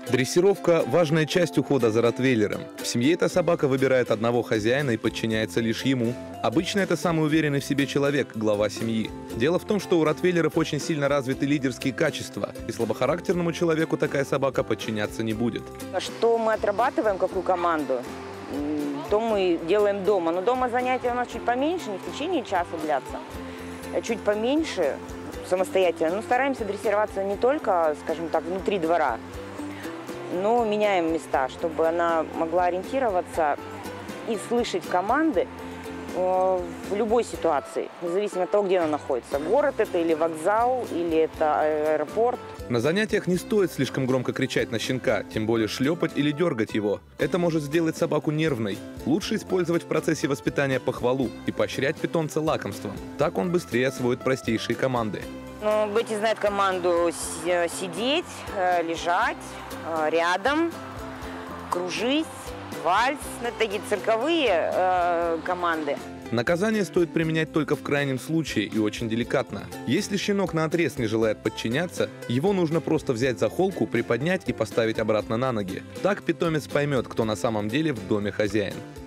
Дрессировка – важная часть ухода за ротвейлером. В семье эта собака выбирает одного хозяина и подчиняется лишь ему. Обычно это самый уверенный в себе человек, глава семьи. Дело в том, что у ротвейлеров очень сильно развиты лидерские качества, и слабохарактерному человеку такая собака подчиняться не будет. Что мы отрабатываем, какую команду, то мы делаем дома. Но дома занятия у нас чуть поменьше, не в течение часа длятся, а чуть поменьше самостоятельно. Но стараемся дрессироваться не только, скажем так, внутри двора, но меняем места, чтобы она могла ориентироваться и слышать команды в любой ситуации, независимо от того, где она находится. Город это или вокзал, или это аэропорт. На занятиях не стоит слишком громко кричать на щенка, тем более шлепать или дергать его. Это может сделать собаку нервной. Лучше использовать в процессе воспитания похвалу и поощрять питомца лакомством. Так он быстрее освоит простейшие команды. Бетти знает команду сидеть, лежать, рядом, кружись, вальс. Это такие цирковые команды. Наказание стоит применять только в крайнем случае и очень деликатно. Если щенок наотрез не желает подчиняться, его нужно просто взять за холку, приподнять и поставить обратно на ноги. Так питомец поймет, кто на самом деле в доме хозяин.